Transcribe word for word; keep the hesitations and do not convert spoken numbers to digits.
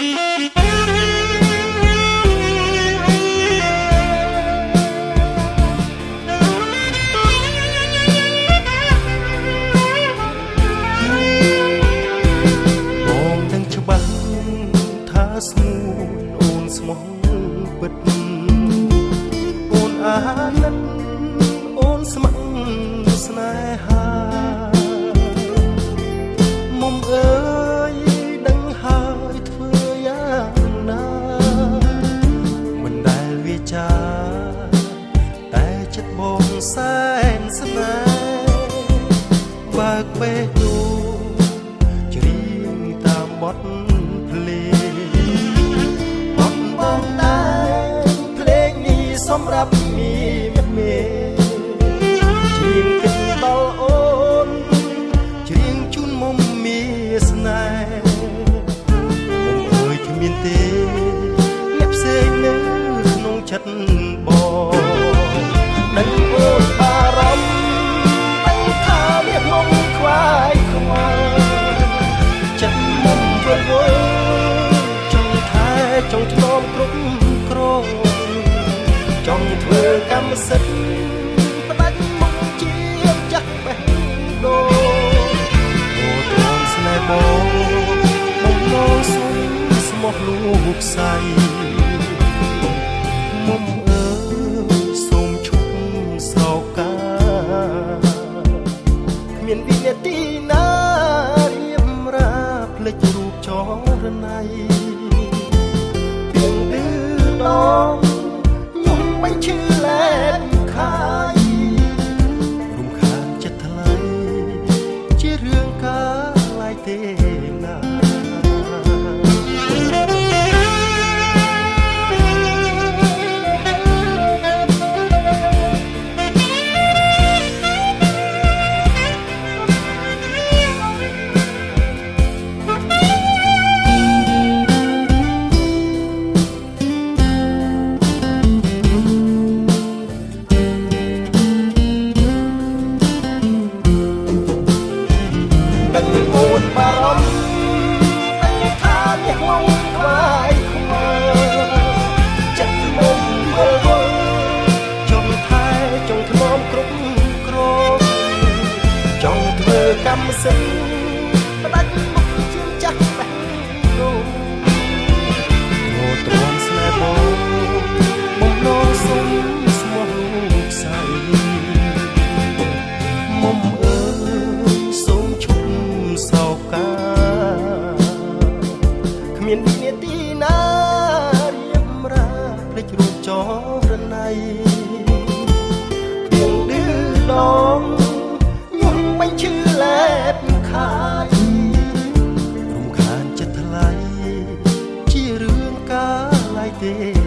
ស្មូនអូនស្មោះពិតអូនអាណិតអូនស្ម័គ្រស្នេហាមុំអើយដឹងហើយធ្វើយ៉ាងណាមិនដែលវាចាតែចិត្តបងសែនស្នេហ៍បើកពេកយូរច្រៀងតាមបទសម្រាប់មីមិត្តមេច្រៀងគិតដល់អូនច្រៀងជូនមុំមីស្នេហ៍មុំអើយគ្មានទេអ្នកផ្សេងនៅក្នុងចិត្តបងដឹងអូនបារម្ភដឹងថាអ្នកមុំខ្វាយខ្វល់ចិត្តមុំវល់វល់ចង់ថែចង់ថ្នមគ្រប់គ្រងចង់ធ្វើកម្មសិទ្ធិផ្ដាច់មកជាចាស់បេះដូងអូទ្រាំស្នេហ៍បងបំណងសុំស្មោះលោកស្រីមុំអើយសូមឈប់ស្រោកាគ្មានវិនាទីណារៀបរាភ្លេចរូបចរណៃពីងឌឺដងមិនឈឺលែកខាយរំខានចិត្តថ្លៃជារឿងកាលៃទេណាអូនបារម្ភដឹងថាអ្នកមុំខ្វាយខ្វល់ចិត្តមុំវល់វល់ចង់ថែចង់ថ្នមគ្រប់គ្រងចង់ធ្វើកម្មសិទ្ធិផ្ដាច់មុខជាចាស់បេះដូងអូទ្រាំស្នេហ៍បងបំណងសុំស្មោះលោកស្រីមុំអើយសូមឈប់សោកាគ្មានវិនាទីណារៀបរាភ្លេចរូបចរណៃពីងឌឺដងខ្ញុំមិនឈឺលែបខាយរំខានចិត្តថ្លៃជារឿងកាលៃទេ